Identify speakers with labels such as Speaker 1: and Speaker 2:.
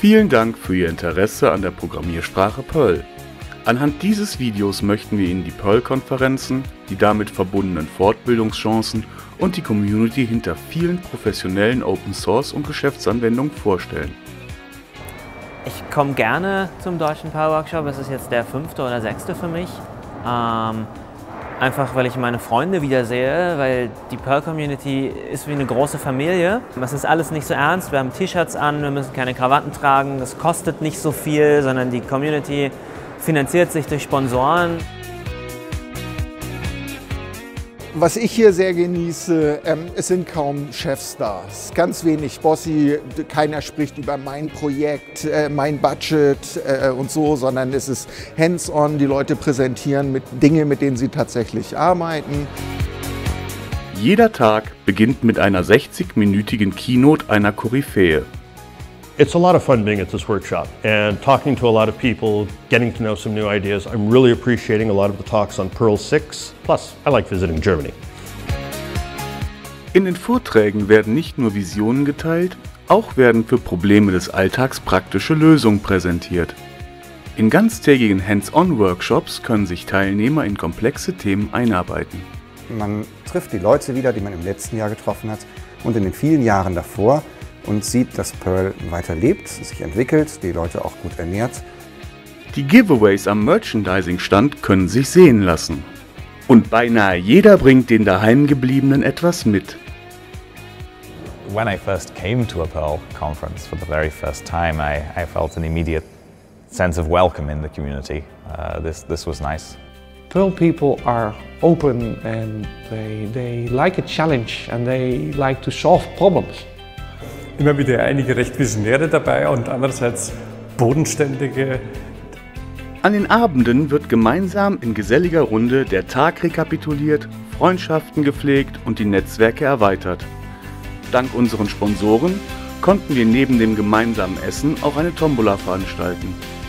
Speaker 1: Vielen Dank für Ihr Interesse an der Programmiersprache Perl. Anhand dieses Videos möchten wir Ihnen die Perl-Konferenzen, die damit verbundenen Fortbildungschancen und die Community hinter vielen professionellen Open-Source- und Geschäftsanwendungen vorstellen.
Speaker 2: Ich komme gerne zum Deutschen Perl-Workshop, es ist jetzt der 5. oder 6. für mich. Einfach weil ich meine Freunde wiedersehe, weil die Perl-Community ist wie eine große Familie. Es ist alles nicht so ernst, wir haben T-Shirts an, wir müssen keine Krawatten tragen, es kostet nicht so viel, sondern die Community finanziert sich durch Sponsoren.
Speaker 3: Was ich hier sehr genieße, es sind kaum Chefs da. Es ist ganz wenig Bossy, keiner spricht über mein Projekt, mein Budget und so, sondern es ist hands-on, die Leute präsentieren mit Dinge, mit denen sie tatsächlich arbeiten.
Speaker 1: Jeder Tag beginnt mit einer 60-minütigen Keynote einer Koryphäe.
Speaker 4: It's a lot of fun being at this workshop and talking to a lot of people, getting to know some new ideas. I'm really appreciating a lot of the talks on Perl 6. Plus, I like visiting Germany.
Speaker 1: In den Vorträgen werden nicht nur Visionen geteilt, auch werden für Probleme des Alltags praktische Lösungen präsentiert. In ganztägigen Hands-on-Workshops können sich Teilnehmer in komplexe Themen einarbeiten.
Speaker 5: Man trifft die Leute wieder, die man im letzten Jahr getroffen hat und in den vielen Jahren davor, und sieht, dass Perl weiter lebt, sich entwickelt, die Leute auch gut ernährt.
Speaker 1: Die Giveaways am Merchandising-Stand können sich sehen lassen. Und beinahe jeder bringt den Daheimgebliebenen etwas mit.
Speaker 6: When I first came to a Perl conference for the very first time, I felt an immediate sense of welcome in the community. This was nice.
Speaker 7: Perl people are open and they like a challenge and they like to solve problems.
Speaker 8: Immer wieder einige recht Visionäre dabei und andererseits bodenständige.
Speaker 1: An den Abenden wird gemeinsam in geselliger Runde der Tag rekapituliert, Freundschaften gepflegt und die Netzwerke erweitert. Dank unseren Sponsoren konnten wir neben dem gemeinsamen Essen auch eine Tombola veranstalten.